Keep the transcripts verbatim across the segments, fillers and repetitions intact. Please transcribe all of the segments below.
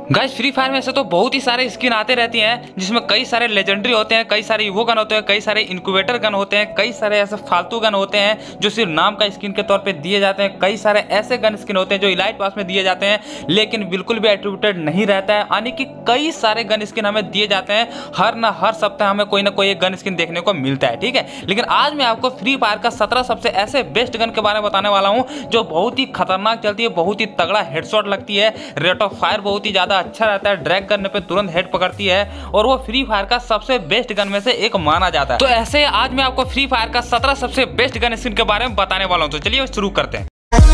Guys free fire में ऐसे तो बहुत ही सारे स्किन आते रहती हैं जिसमें कई सारे लेजेंडरी होते हैं, कई सारे इवो गन होते हैं, कई सारे इंक्यूबेटर गन होते हैं, कई सारे ऐसे फालतू गन होते हैं जो सिर्फ नाम का स्किन के तौर पे दिए जाते हैं, कई सारे ऐसे गन स्किन होते हैं जो इलाइट पास में दिए जाते हैं लेकिन बिल्कुल भी एट्रीब्यूटेड नहीं रहता है। यानी कि कई सारे गन स्किन हमें दिए जाते हैं, हर ना हर सप्ताह हमें कोई ना कोई एक गन स्किन देखने को मिलता है, ठीक है। लेकिन आज मैं आपको फ्री फायर का सत्रह सबसे ऐसे बेस्ट गन के बारे में बताने वाला हूँ जो बहुत ही खतरनाक चलती है, बहुत ही तगड़ा हेडशॉट लगती है, रेट ऑफ फायर बहुत ही ज्यादा अच्छा रहता है, ड्रैग करने पे तुरंत हेड पकड़ती है और वो फ्री फायर का सबसे बेस्ट गन में से एक माना जाता है। तो ऐसे आज मैं आपको फ्री फायर का सत्रह सबसे बेस्ट गन स्किन के बारे में बताने वाला हूं, तो चलिए शुरू करते हैं।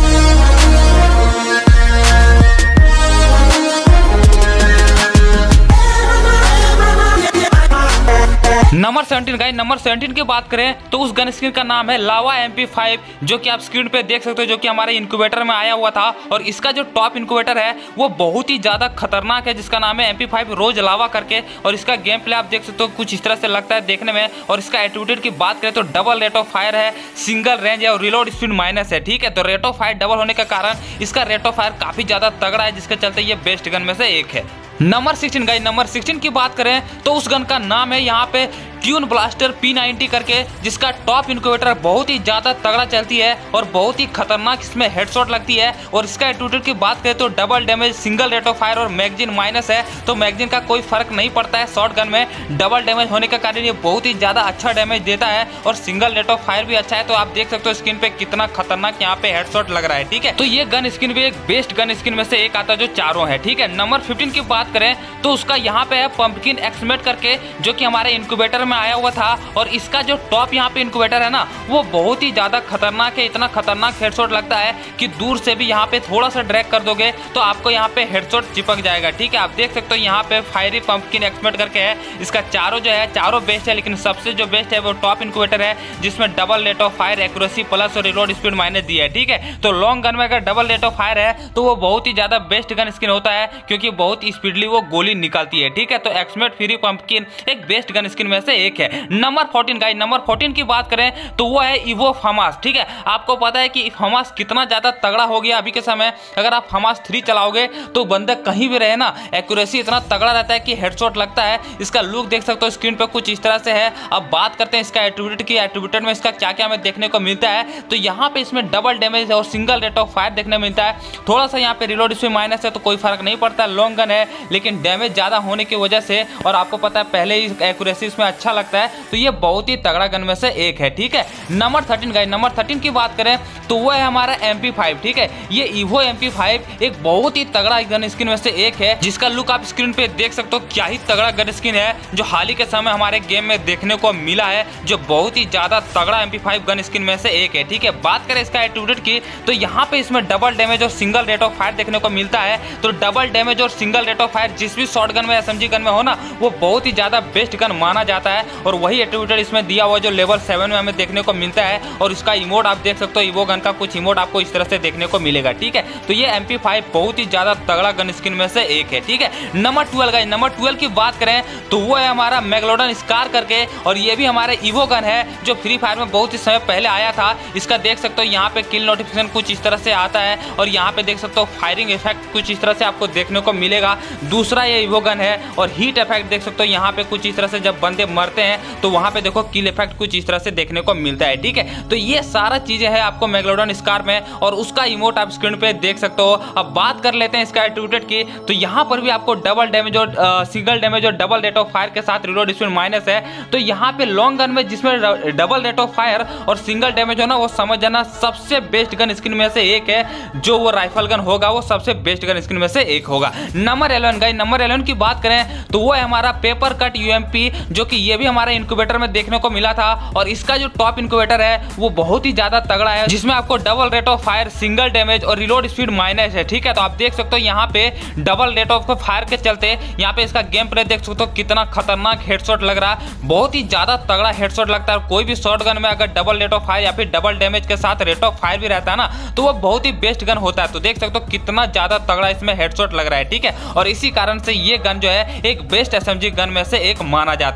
Number seventeen guys, number seventeen की बात करें तो उस गन स्किन का नाम है लावा एम पी फाइव, जो कि आप स्क्रीन पे देख सकते हो, जो कि हमारे इंक्यूबेटर में आया हुआ था। और इसका जो टॉप इंक्यूबेटर है वो बहुत ही ज्यादा खतरनाक है, जिसका नाम है M P five rose lava करके। और इसका गेम प्ले आप देख सकते हो कुछ इस तरह से लगता है देखने में। और इसका एट्रीब्यूट की बात करें तो डबल रेट ऑफ फायर है, सिंगल रेंज है और रिलोड स्पीड माइनस है, ठीक है। तो रेट ऑफ फायर डबल होने के कारण इसका रेट ऑफ फायर काफी ज्यादा तगड़ा है, जिसके चलते ये बेस्ट गन में से एक है। Number sixteen guys, number sixteen की बात करें तो उस गन का नाम है यहाँ पे ट्यून ब्लास्टर पी नाइंटी करके, जिसका टॉप इंक्यूबेटर बहुत ही ज्यादा तगड़ा चलती है और बहुत ही खतरनाक इसमें हेडशॉट लगती है। और इसका एट्रीब्यूट की बात करें तो double damage, single rate of fire और मैगजीन माइनस है। तो मैगजीन का कोई फर्क नहीं पड़ता है शॉर्ट गन में, डबल डैमेज होने के कारण ये बहुत ही ज्यादा अच्छा डैमेज देता है और सिंगल रेट ऑफ फायर भी अच्छा है। तो आप देख सकते हो स्किन पे कितना खतरनाक यहाँ पे हेडशॉट लग रहा है, ठीक है। तो ये गन स्किन भी एक बेस्ट गन स्किन में से एक आता है जो चारों है, ठीक है। नंबर फिफ्टीन की बात करें तो उसका यहाँ पे है पंपकिन एक्समेट करके, जो कि हमारे इंक्यूबेटर में आया हुआ था। और इसका जो टॉप यहाँ पे इंक्यूबेटर है ना वो बहुत ही ज्यादा खतरनाक है, इतना खतरनाक हेडशॉट लगता है कि दूर से भी यहाँ पे थोड़ा सा ड्रैग कर दोगे तो आपको यहाँ पे हेडशॉट चिपक जाएगा, ठीक है। आप देख सकते हो यहाँ पे फायरी पंपकिन एक्समेट करके है। इसका चारों जो है चारों बेस्ट है, लेकिन सबसे जो बेस्ट है वो टॉप इंक्यूबेटर है, जिसमें double rate of fire, accuracy plus और रिलोड स्पीड माइनस दी है, ठीक है। तो लॉन्ग गन में अगर डबल रेट ऑफ फायर है तो वो बहुत ही ज्यादा बेस्ट गन स्किन होता है, क्योंकि बहुत स्पीडली वो गोली निकालती है, ठीक है। तो एक्समेट फ्री पंपकिन एक बेस्ट गन स्किन में से एक है। Number fourteen guys, number fourteen की बात करें तो वो है इवो फमास, ठीक है। आपको पता है कि फमास कितना ज्यादा तगड़ा हो गया अभी के समय। अगर आप फमास थ्री चलाओगे तो बंदे कहीं भी रहे ना, एक्यूरेसी इतना तगड़ा रहता है कि हेडशॉट लगता है। इसका लुक देख सकते हो स्क्रीन पे कुछ इस तरह से है। अब बात करते हैं इसका एट्रीब्यूट की, एट्रीब्यूट में इसका क्या क्या हमें देखने को मिलता है। तो यहाँ पे इसमें डबल डैमेज और सिंगल रेट ऑफ फायर देखने मिलता है। थोड़ा सा यहाँ पे रिलोड स्पीड माइनस है तो कोई फर्क नहीं पड़ता, लॉन्ग गन है, लेकिन डैमेज ज्यादा होने की वजह से, और आपको पता है पहले ही एक्यूरेसी इसमें अच्छा लगता है, तो ये बहुत ही तगड़ा गन में से एक है, ठीक है। Number thirteen guys, number thirteen की बात करें तो वो है हमारा एम पी फाइव, ठीक है। ये इवो एम पी फाइव एक बहुत ही तगड़ा गन स्किन में से एक है, जिसका लुक आप स्क्रीन पे देख सकते हो, क्या ही तगड़ा गन स्किन है, जो हाल ही के समय हमारे गेम में देखने को मिला है, जो बहुत ही ज्यादा तगड़ा M P five gun skin में से एक है, ठीक है। बात करें इसका एट्रीब्यूट की तो यहाँ पे इसमें डबल डैमेज और सिंगल रेट ऑफ फायर देखने को मिलता है। तो डबल डैमेज और सिंगल रेट ऑफ फायर जिस भी शॉर्ट गन में, एस एम जी गन में हो ना, वो बहुत ही ज्यादा बेस्ट गन माना जाता है। और वही एट्रीब्यूट इसमें दिया हुआ जो लेवल सेवन में हमें देखने को मिलता है। और इसका इमोट आप देख सकते हो, इवो गन का कुछ इमोट आपको इस तरह से देखने को मिलेगा, ठीक है। तो ये एम पी फाइव बहुत ही ज्यादा तगड़ा गन स्किन में से एक है, ठीक है। Number twelve guys, number twelve की बात करें तो वो है हमारा मेगलोडन स्कार करके, और ये भी हमारे इवो गन है जो फ्री फायर में बहुत ही समय पहले आया था। इसका देख सकते हो यहाँ पे किल नोटिफिकेशन कुछ इस तरह से आता है, और यहाँ पे देख सकते हो फायरिंग इफेक्ट कुछ इस तरह से आपको देखने को मिलेगा। दूसरा ये इवो गन है, और हीट इफेक्ट देख सकते हो यहाँ पे कुछ इस तरह से, जब बंदे मरते हैं तो वहां पे देखो किल इफेक्ट कुछ इस तरह से देखने को मिलता है, ठीक है। तो ये सारा चीजें हैं आपको मेगलोडन स्कार में, और उसका इमोट आप स्क्रीन पे देख सकते हो। अब बात कर लेते हैं इसका एट्रीब्यूट की, तो यहाँ पर भी आपको डबल डैमेज और सिंगल डैमेज और डबल रेट ऑफ फायर के साथ रिलोड स्पीड माइनस है। तो यहाँ पे लॉन्ग गन में जिसमें डबल रेट ऑफ फायर और सिंगल डैमेज हो ना, वो समझ जाना सबसे बेस्ट गन स्किन में से एक है। जो वो राइफल गन होगा वो सबसे बेस्ट गन स्किन में से एक होगा। Number eleven guys, number eleven की बात करें तो वो है हमारा paper cut U M P, जो कि ये भी हमारे इंक्यूबेटर में देखने को मिला था। और इसका जो टॉप इंक्यूबेटर है वो बहुत ही ज्यादा तगड़ा है, जिसमें आपको double rate of fire, single damage और रिलोड स्पीड माइनस है, ठीक है। तो आप देख सकते हो यहाँ पे डबल रेट ऑफ फायर के चलते यहाँ पे इसका गेम प्ले देख सकते हो कितना खतरनाक हेडशॉट लग रहा है, बहुत ही ज्यादा तगड़ा हेडशॉट लगता है। कोई भी शॉर्ट गन में अगर डबल रेट ऑफ फायर या फिर डबल डैमेज के साथ रेट ऑफ फायर भी रहता है ना, तो वो बहुत ही बेस्ट गन होता है। तो देख सकते हो कितना ज्यादा तगड़ा इसमें हेडशॉट लग रहा है, ठीक है। और इसी कारण से ये गन जो है एक best S M G gun में से एक माना जाता है।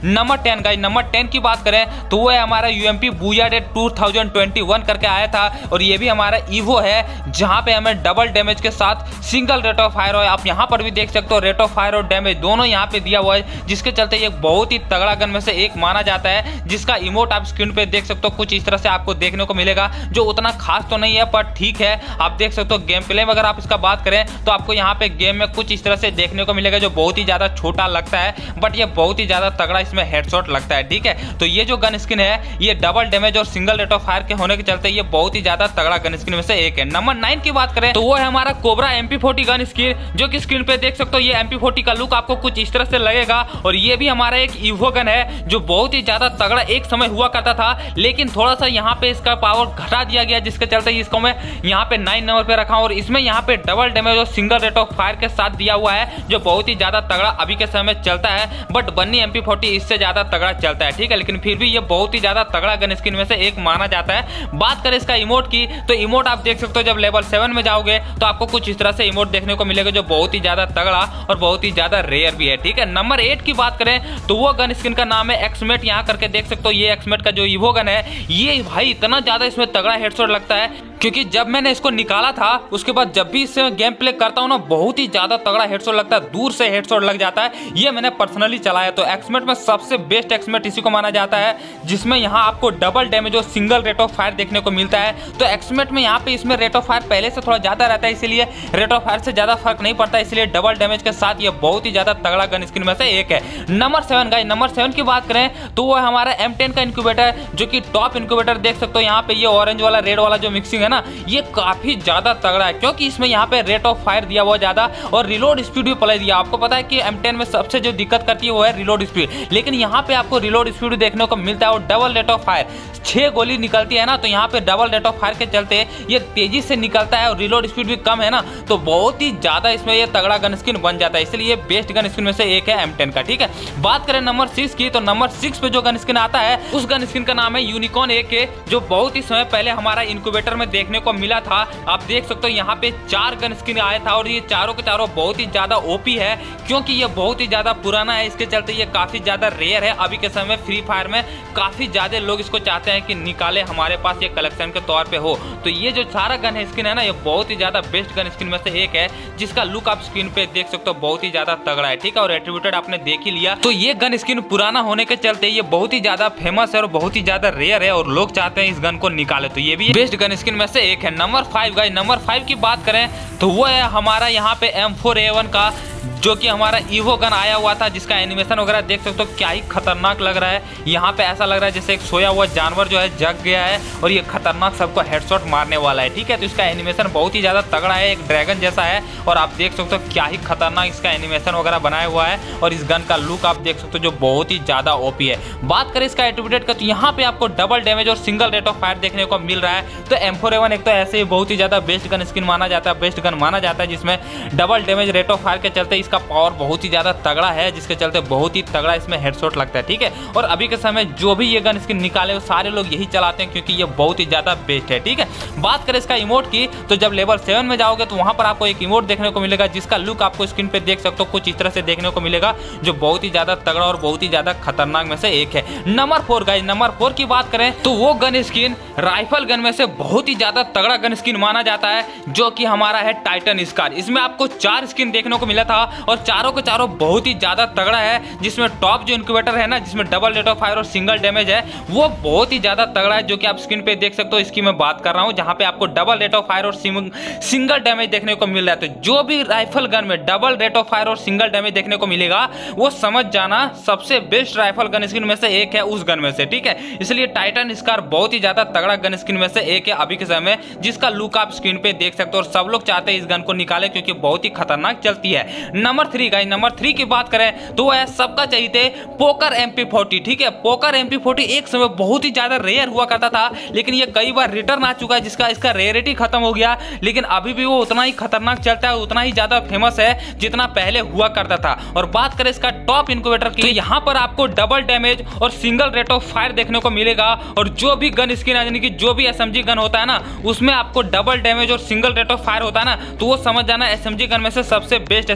Number ten guys, number ten की बात करें तो वो है हमारा UMP booyah day two thousand twenty one करके आया था और ये भी हमारा ईवो है जहां पे हमें डबल डैमेज के साथ सिंगल रेट ऑफ फायर है। आप यहां पर भी देख सकते हो रेट ऑफ फायर और डैमेज दोनों यहां पे दिया हुआ है, जिसके चलते ये बहुत ही तगड़ा गन में से एक माना जाता है, जिसका इमोट आप स्क्रीन पे देख सकते हो कुछ इस तरह से आपको देखने को मिलेगा, जो उतना खास तो नहीं है पर ठीक है। आप देख सकते हो गेम प्ले में अगर आप इसका बात करें तो आपको यहाँ पे गेम में कुछ इस तरह से देखने को मिलेगा, जो बहुत ही ज्यादा छोटा लगता है बट ये बहुत ही ज्यादा तगड़ा इसमें हेडशॉट लगता है। ठीक है, तो ये जो गन स्किन है ये डबल डैमेज और सिंगल रेट ऑफ फायर के होने के चलते ये बहुत ही ज्यादा तगड़ा गन स्किन में से एक है। नंबर नाइन की बात करें तो वो है हमारा cobra M P forty gun skin, जो कि स्क्रीन पे देख सकते हो ये एम पी फोर्टी का लुक आपको कुछ इस तरह से लगेगा और ये भी हमारा एक ईवो गन है जो बहुत ही ज्यादा तगड़ा एक समय हुआ करता था, लेकिन थोड़ा सा यहाँ पे इसका पावर घटा दिया गया, जिसके चलते इसको मैं यहाँ पे नाइन नंबर पे रखा हूँ और इसमें यहाँ पे डबल डैमेज और सिंगल रेट ऑफ फायर के साथ दिया हुआ है, जो बहुत ही ज्यादा तगड़ा अभी के समय में चलता है। बट बन्नी एम पी फोर्टी इससे ज्यादा तगड़ा चलता है। ठीक है, लेकिन फिर भी ये बहुत ही ज्यादा तगड़ा गन स्किन में से एक माना जाता है। बात करें इसका इमोट की तो इमोट आप देख सकते हो जब लेवल सेवन में जाओगे तो आपको कुछ इस तरह से इमोट देखने को मिलेगा, जो बहुत ही ज्यादा तगड़ा और बहुत ही ज्यादा रेयर भी है। ठीक है, नंबर एट की बात करें तो वो गन स्किन का नाम है एक्समेट। यहाँ करके देख सकते हो ये एक्समेट का जो ईवो गन है ये भाई इतना ज्यादा इसमें तगड़ा हेडशॉट लगता है, क्योंकि जब मैंने इसको निकाला था उसके बाद जब भी इससे गेम प्ले करता हूँ ना बहुत ही ज्यादा तगड़ा हेडशॉट लगता है, दूर से हेडशॉट लग जाता है। ये मैंने पर्सनली चलाया तो एक्समेट में सबसे बेस्ट एक्समेट इसी को माना जाता है, जिसमें यहाँ आपको डबल डैमेज और सिंगल रेट ऑफ फायर देखने को मिलता है। तो एक्समेट में यहाँ पे इसमें रेट ऑफ फायर पहले से थोड़ा ज्यादा रहता है, इसीलिए रेट ऑफ फायर से ज्यादा फर्क नहीं पड़ता, इसलिए डबल डैमेज के साथ ये बहुत ही ज्यादा तगड़ा गन स्किन में से एक है। Number seven guys, number seven की बात करें तो वो है हमारा एम टेन का इंक्यूबेटर, जो कि टॉप इंक्यूबेटर देख सकते हो। यहाँ पे ये ऑरेंज वाला रेड वाला जो मिक्सिंग है ना ये काफी ज्यादा तगड़ा है, क्योंकि इसमें यहाँ पे रेट ऑफ फायर दिया हुआ ज्यादा और रिलोड स्पीड भी प्लस दिया। आपको पता है कि एम टेन में सबसे जो दिक्कत करती है वो है रिलोड स्पीड, लेकिन यहाँ पे आपको रिलोड स्पीड देखने को मिलता है और डबल रेट ऑफ फायर। छह गोली निकलती है ना तो यहाँ पे डबल रेट ऑफ फायर के चलते ये तेजी से निकलता है और रिलोड स्पीड भी कम है ना, तो बहुत ही ज्यादा इसमें ये तगड़ा गन स्किन बन जाता है, इसलिए बेस्ट गन स्किन में से एक है एम टेन का। ठीक है, बात करें नंबर सिक्स की तो नंबर सिक्स पे जो गन स्किन आता है उस गन स्किन का नाम है यूनिकॉर्न ए के, जो बहुत ही समय पहले हमारा इंक्यूबेटर में देखने को मिला था। आप देख सकते हो यहाँ पे चार गन स्किन आया था और ये चारों के चारों बहुत ही ज्यादा ओपी है, क्योंकि ये बहुत ही ज्यादा पुराना है, इसके चलते ये काफी ज्यादा रेयर है। अभी के समय फ्री फायर में काफी ज्यादा लोग इसको चाहते हैं कि निकाले हमारे पास ये कलेक्शन के तौर पे हो। तो ये जो सारा गन स्किन है ना ये बहुत ही ज्यादा बेस्ट गन स्किन में से एक है, जिसका लुक आप स्क्रीन पे देख सकते हो बहुत ही ज्यादा तगड़ा है। ठीक है, और एट्रीब्यूटेड आपने देख ही लिया। तो ये गन स्किन पुराना होने के चलते ये बहुत ही ज्यादा फेमस है और बहुत ही ज्यादा रेयर है और लोग चाहते हैं इस गन को निकाले, तो ये भी बेस्ट गन स्किन में से एक है। Number five guys, number five की बात करें तो वो है हमारा यहाँ पे एम फोर ए वन का, जो कि हमारा ईवो गन आया हुआ था, जिसका एनिमेशन वगैरह देख सकते हो क्या ही खतरनाक लग रहा है। यहाँ पे ऐसा लग रहा है जैसे एक सोया हुआ जानवर जो है जग गया है और ये खतरनाक सबको हेडशॉट मारने वाला है। ठीक है, तो इसका एनिमेशन बहुत ही ज्यादा तगड़ा है, एक ड्रैगन जैसा है और आप देख सकते हो क्या ही खतरनाक इसका एनिमेशन वगैरह बनाया हुआ है और इस गन का लुक आप देख सकते हो जो बहुत ही ज्यादा ओपी है। बात करें इसका एट्रीब्यूट का तो यहाँ पे आपको डबल डैमेज और सिंगल रेट ऑफ फायर देखने को मिल रहा है। तो एम फोर ए वन एक तो ऐसे ही बहुत ही ज्यादा बेस्ट गन स्किन माना जाता है, बेस्ट गन माना जाता है, जिसमें double damage rate of fire के चलते इसका पावर बहुत ही ज्यादा तगड़ा है, जिसके चलते बहुत ही तगड़ा इसमें हेडशॉट लगता है। ठीक है, और अभी के समय जो भी ये गन स्किन निकाले वो सारे लोग यही चलाते हैं, क्योंकि ये बहुत ही ज्यादा बेस्ट है। ठीक है, बात करें इसका इमोट की तो जब लेवल सेवन में जाओगे तो वहां पर आपको एक इमोट देखने को मिलेगा, जिसका लुक आपको स्क्रीन पे देख सकते हो कुछ इस तरह से देखने को मिलेगा, जो बहुत ही ज्यादा तगड़ा और बहुत ही ज्यादा खतरनाक में से एक है। Number four guys, number four की बात करें तो वो गन स्किन राइफल गन में से बहुत ही ज्यादा तगड़ा गन स्किन माना जाता है, जो कि हमारा है टाइटन स्कार। इसमें आपको चार स्किन देखने को मिला था और चारों के चारों बहुत ही ज्यादा तगड़ा है, जिसमें टॉप जो इंक्यूबेटर है ना, जिसमें डबल रेट ऑफ फायर और सिंगल डैमेज है, वो बहुत ही ज्यादा तगड़ा है, जो कि आप स्क्रीन पे देख सकते हो। इसकी मैं बात कर रहा हूं जहां पे आपको डबल रेट ऑफ फायर और सिंगल डैमेज देखने को मिल रहा है। तो जो भी राइफल गन में डबल रेट ऑफ फायर और सिंगल डैमेज देखने को मिलेगा वो समझ जाना सबसे बेस्ट राइफल गन स्किन में से एक है उस गन में से। ठीक है, इसलिए टाइटन स्कार बहुत ही ज्यादा तगड़ा गन स्किन में से एक है अभी के समय, जिसका लुक आप स्क्रीन पे देख सकते हो और सब लोग चाहते हैं इस गन को निकाले, क्योंकि बहुत ही खतरनाक चलती है। Number three guys, number three की बात करें तो वो है सबका चाहिए पोकर एम पी फोर्टी। ठीक है, पोकर एम पी फोर्टी एक समय बहुत ही ज्यादा रेयर हुआ करता था, लेकिन ये कई बार रिटर्न आ चुका है, जिसका इसका रेयरिटी खत्म हो गया, लेकिन अभी भी वो उतना ही खतरनाक चलता है, उतना ही ज्यादा फेमस है जितना पहले हुआ करता था। और बात करें इसका टॉप इंक्यूबेटर की तो यहाँ पर आपको डबल डैमेज और सिंगल रेट ऑफ फायर देखने को मिलेगा, और जो भी गन स्किन यानी कि जो भी एसएमजी गन होता है ना उसमें आपको डबल डैमेज और सिंगल रेट ऑफ फायर होता है ना, तो वो समझ जाना एसएमजी गन में से सबसे बेस्ट एसएमजी गन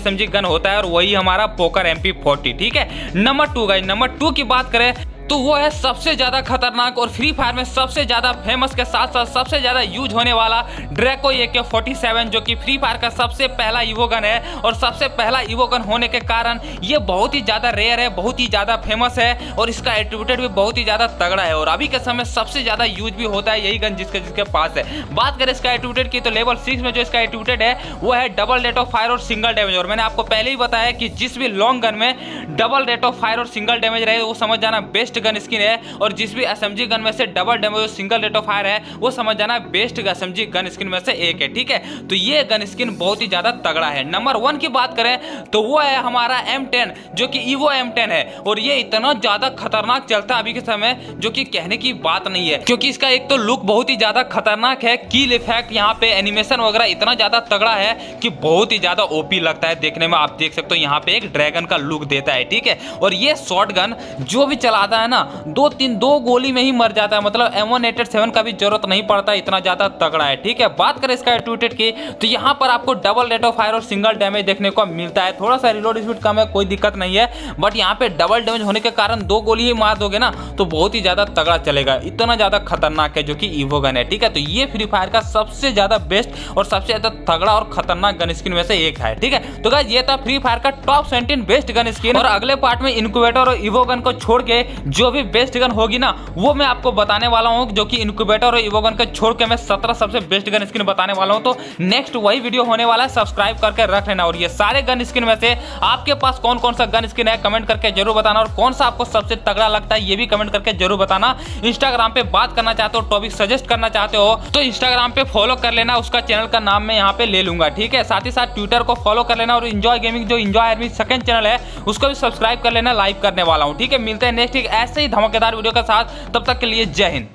गन होता है और वही हमारा पोकर एम पी फोर्टी। ठीक है, number two guys, number two की बात करें तो वो है सबसे ज्यादा खतरनाक और फ्री फायर में सबसे ज्यादा फेमस के साथ साथ सबसे ज्यादा यूज होने वाला ड्रैको ए के फोर्टी सेवन, जो कि फ्री फायर का सबसे पहला इवो गन है। और सबसे पहला इवो गन होने के कारण ये बहुत ही ज्यादा रेयर है, बहुत ही ज्यादा फेमस है और इसका एट्रीब्यूट भी बहुत ही ज्यादा तगड़ा है और अभी के समय सबसे ज्यादा यूज भी होता है यही गन जिसके जिसके पास है। बात करें इसका एट्रीब्यूट की तो लेवल सिक्स में जो इसका एट्रीब्यूट है वो है डबल रेट ऑफ फायर और सिंगल डैमेज। और मैंने आपको पहले ही बताया कि जिस भी लॉन्ग गन में डबल रेट ऑफ फायर और सिंगल डैमेज रहे वो समझ जाना बेस्ट गन स्किन है, और जिस भी एसएमजी गन में से डबल डैमेज और सिंगल रेट ऑफ फायर है वो समझ जाना बेस्ट एसएमजी गन स्किन में से एक है। ठीक है, तो ये गन स्किन बहुत ही ज्यादा तगड़ा है। नंबर वन की बात करें तो वो है हमारा एम टेन, जो कि ईवो एम टेन है और ये इतना ज्यादा खतरनाक चलता है अभी के समय जो कि कहने की बात नहीं है, क्योंकि इसका एक तो लुक बहुत ही ज्यादा खतरनाक है, किल इफेक्ट यहाँ पे एनिमेशन वगैरह इतना ज्यादा तगड़ा है कि बहुत ही ज्यादा ओपी लगता है देखने में। आप देख सकते हो यहाँ पे एक ड्रैगन का लुक देता है। ठीक है, और ये शॉर्ट गन जो भी चलाता है ना दो तीन दो गोली में ही मर जाता है, मतलब एम वन एट सेवन का भी जरूरत नहीं पड़ता, इतना ज्यादा तगड़ा है। ठीक है, बात करें इसका एट्रीब्यूट की तो यहाँ पर आपको डबल रेट ऑफ फायर और सिंगल डैमेज देखने को मिलता है। थोड़ा सा रिलोड स्पीड कम है, कोई दिक्कत नहीं है, बट यहाँ पे डबल डैमेज होने के कारण दो गोली ही मार दोगे ना तो बहुत ही ज्यादा तगड़ा चलेगा, इतना ज्यादा खतरनाक है जो कि ईवो गन है। ठीक है, तो ये फ्री फायर का सबसे ज्यादा बेस्ट और सबसे ज्यादा तगड़ा और खतरनाक गन स्किन में से एक है। ठीक है, तो गाइस ये था फ्री फायर का top seventeen best gun skin, और अगले पार्ट में इनक्यूबेटर और ईवो गन को छोड़ के जो भी बेस्ट गन होगी ना वो मैं आपको बताने वाला हूं, जो कि इनक्यूबेटर और ईवो गन को छोड़ के मैं सत्रह सबसे बेस्ट गन स्किन बताने वाला हूं। तो नेक्स्ट वही वीडियो होने वाला है, सब्सक्राइब करके रख लेना। और ये सारे गन स्किन में से आपके पास कौन कौन सा गन स्किन है कमेंट करके जरूर बताना, और कौन सा आपको सबसे तगड़ा लगता है ये भी कमेंट करके जरूर बताना। इंस्टाग्राम पे बात करना चाहते हो, टॉपिक सजेस्ट करना चाहते हो तो इंस्टाग्राम पे फॉलो कर लेना, उसका चैनल का नाम मैं यहाँ पे ले लूंगा। ठीक है, साथ ही साथ ट्विटर को फॉलो कर लेना, और इंजॉय गेमिंग जो इंजॉय आर्मी सेकंड चैनल है उसको भी सब्सक्राइब कर लेना, लाइव करने वाला हूँ। ठीक है, मिलते हैं नेक्स्ट एक ऐसे ही धमाकेदार वीडियो के साथ, तब तक के लिए जय हिंद।